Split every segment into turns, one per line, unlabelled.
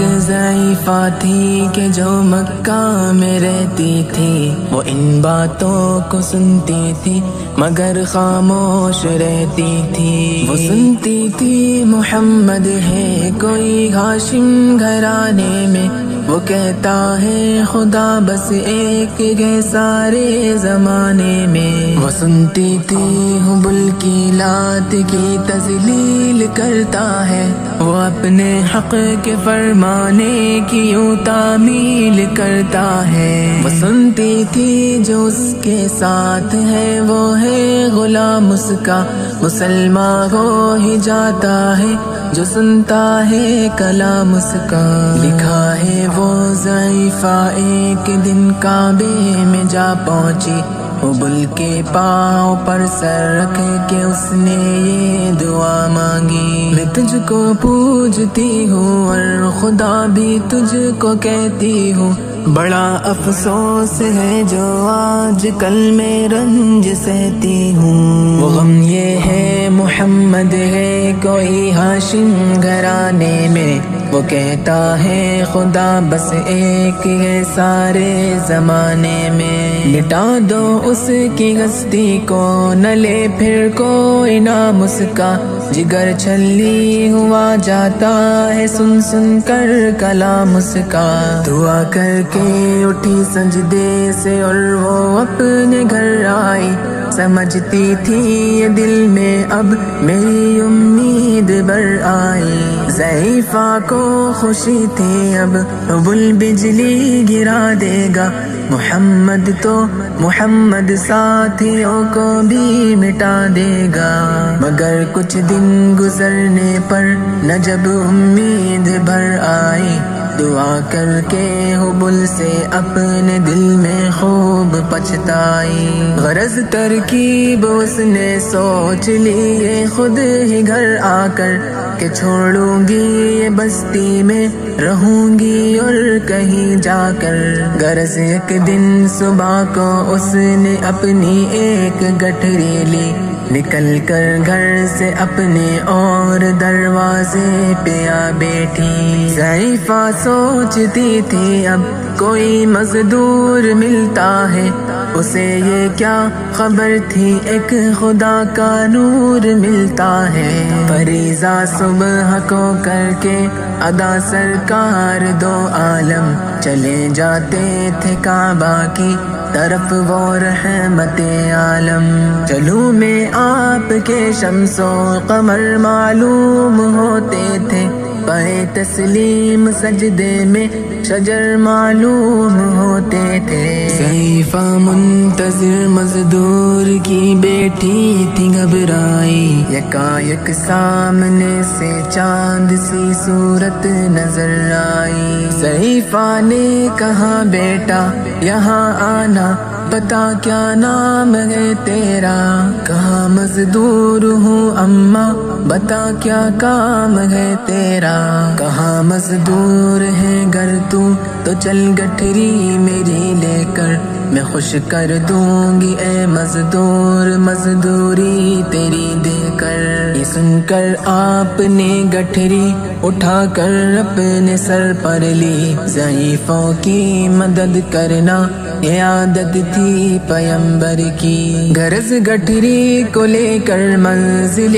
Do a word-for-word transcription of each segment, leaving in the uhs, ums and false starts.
ایک ضعیفہ تھی کہ جو مکہ میں رہتی تھی، وہ ان باتوں کو سنتی تھی مگر خاموش رہتی تھی۔ وہ سنتی تھی محمد ہے کوئی ہاشم گھرانے میں، وہ کہتا ہے خدا بس ایک ہے سارے زمانے میں۔ وہ سنتی تھی حبل کی لات کی تذلیل کرتا ہے، وہ اپنے حق کے فرمانے کی یوں تعمیل کرتا ہے۔ وہ سنتی تھی جو اس کے ساتھ ہے وہ ہے غلام اس کا، مسلمان ہو ہی جاتا ہے جو سنتا ہے کلام اس کا۔ لکھا ہے وہ ضعیفہ ایک دن کعبے میں جا پہنچی، حبل کے پاؤں پر سر رکھ کے اس نے یہ دعا مانگی، میں تجھ کو پوجتی ہوں اور خدا بھی تجھ کو کہتی ہوں، بڑا افسوس ہے جو آج کل میں رنج سہتی ہوں۔ وہ غم یہ ہے محمد ہے کوئی ہاشم گھرانے میں، وہ کہتا ہے خدا بس ایک ہے سارے زمانے میں۔ مٹا دو اس کی ہستی کو نہ لے پھر کوئی نام اس کا، جگر چھلی ہوا جاتا ہے سن سن کر کلام اس کا۔ دعا کر کے اٹھی سجدے سے اور وہ اپنے گھر آئی، سمجھتی تھی یہ دل میں اب میری امید بر آئی۔ ضعیفہ کو خوشی تھی اب حبل بجلی گرا دے گا، محمد تو محمد ساتھیوں کو بھی مٹا دے گا۔ مگر کچھ دن گزرنے پر نہ جب امید بھر آئی، دعا کر کے حبل سے اپنے دل میں خوب پچھتائی۔ غرض ترکیب اس نے سوچ لی یہ خود ہی گھر آ کر، کہ چھوڑوں گی یہ بستی میں رہوں گی اور کہیں جا کر۔ غرض ایک دن صبح کو اس نے اپنی ایک گٹھری لی، نکل کر گھر سے اپنے اور دروازے پہ آ بیٹھی۔ ضعیفہ سوچتی تھی اب کوئی مزدور ملتا ہے، اسے یہ کیا خبر تھی ایک خدا کا نور ملتا ہے۔ فریضہ صبح کو کر کے ادا سرکار دو عالم چلے جاتے تھے کعبہ کی طرف وہ رحمت عالم۔ چلوں میں آپ کے شمس و قمر معلوم ہوتے تھے، پائے تسلیم سجدے میں شجر معلوم ہوتے تھے۔ ضعیفہ منتظر مزدور کی بیٹھی تھی گھبرائی، یکایک سامنے سے چاند سی صورت نظر آئی۔ ضعیفہ نے کہا بیٹا یہاں آنا، بتا کیا نام ہے تیرا؟ کہا مزدور ہوں اماں، بتا کیا کام ہے تیرا؟ کہا مزدور ہے گر تو تو چل گٹھری میری لے کر، میں خوش کر دوں گی اے مزدور مزدوری تیری دے کر۔ یہ سن کر آپ نے گٹھری اٹھا کر اپنے سر پر لی، ضعیفوں کی مدد کرنا یہ عادت تھی پیمبر کی۔ غرض گٹھری کو لے کر منزل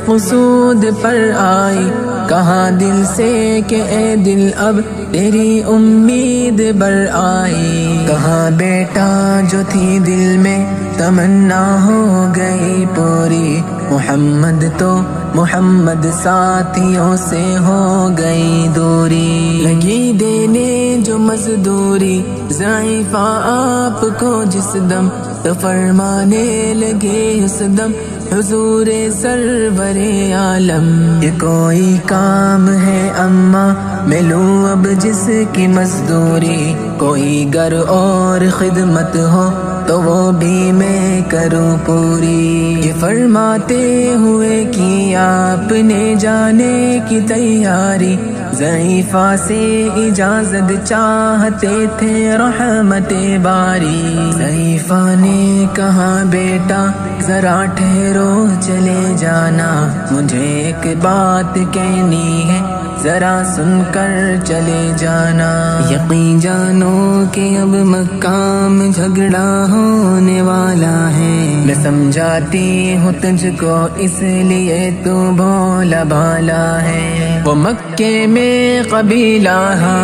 مقصود پر آئی، کہا دل سے کہ اے دل اب تیری امید بر آئی۔ کہا بیٹا جو تھی دل میں تمنا ہو گئی پوری، محمد تو محمد ساتھیوں سے ہو گئی دوری۔ لگی دینے جو مزدوری ضعیفہ آپ کو جس دم، تو فرمانے لگے اس دم حضور سرور عالم۔ یہ کوئی کام ہے اماں میں لوں اب جس کی مزدوری، کوئی گر اور خدمت ہو تو وہ بھی میں کروں پوری۔ یہ فرماتے ہوئے کی آپ نے جانے کی تیاری، ضعیفہ سے اجازت چاہتے تھے رحمت باری۔ ضعیفہ نے کہا بیٹا ذرا ٹھہرو چلے جانا، مجھے ایک بات کہنی ہے ذرا سن کر چلے جانا۔ یقین جانو کہ اب مکہ میں جھگڑا ہونے والا ہے، میں سمجھاتی ہوں تجھ کو اس لیے تو بھولا بھالا ہے۔ وہ مکے میں قبیلہ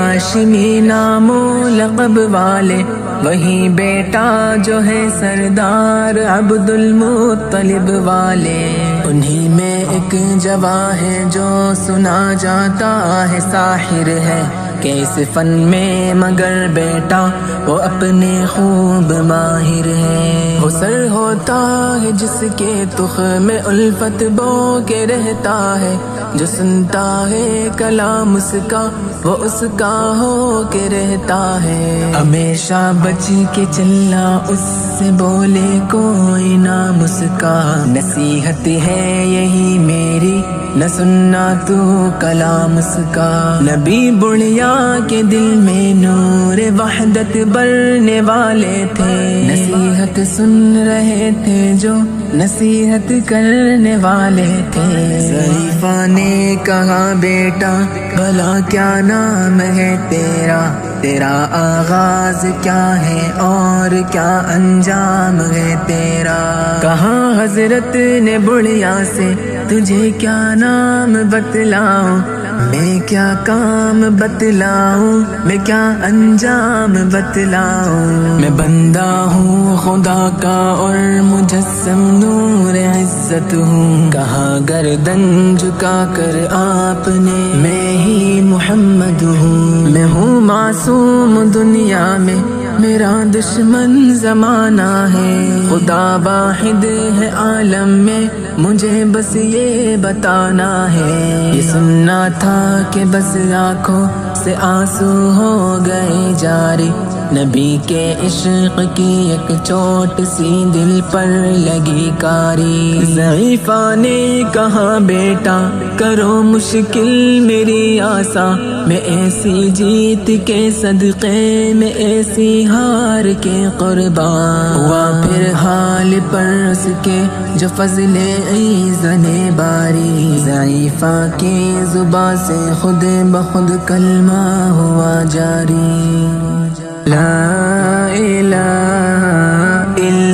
ہاشمی نام و لقب والے، وہی بیٹا جو ہے سردار عبد المطلب والے، انہی میں ایک جواں ہے جو سنا جاتا ہے ساحر ہے کہ اس فن میں مگر بیٹا وہ اپنے خوب ماہر ہے۔ وہ سر ہوتا ہے جس کے تخ میں الفت بو کے رہتا ہے، جو سنتا ہے کلام اس کا وہ اس کا ہو کے رہتا ہے۔ ہمیشہ بچ کے چلنا اس سے بولے کوئی نہ مسکا، نصیحت ہے یہی میری نہ سننا تو کلام اس کا۔ نبی بڑھیا کے دل میں نور وحدت برنے والے تھے، نصیحت سن رہے تھے جو نصیحت کرنے والے تھے۔ ضعیفہ نے کہا بیٹا بھلا کیا نام ہے تیرا، تیرا آغاز کیا ہے اور کیا انجام ہے تیرا۔ کہا حضرت نے بڑھیا سے تجھے کیا نام بتلاؤں، میں کیا کام بتلاؤں، میں کیا انجام بتلاؤں۔ میں بندہ ہوں خدا کا اور مجسم نور عزت ہوں، کہا گردن جھکا کر آپ نے میں ہی محمد ہوں۔ میں ہوں معصوم دنیا میں میرا دشمن زمانہ ہے، خدا واحد ہے عالم میں مجھے بس یہ بتانا ہے۔ یہ سننا تھا کہ بس آنکھوں سے آنسو ہو گئے جاری، نبی کے عشق کی ایک چوٹ سی دل پر لگی کاری۔ ضعیفہ نے کہا بیٹا کرو مشکل میری آساں، میں ایسی جیت کے صدقے میں ایسی ہار کے قربان ہوا، پھر حال پر اس کے جو فضل ایزن باری۔ ضعیفہ کی زباں سے خود بخود کلمہ ہوا جاری، لا الہ الا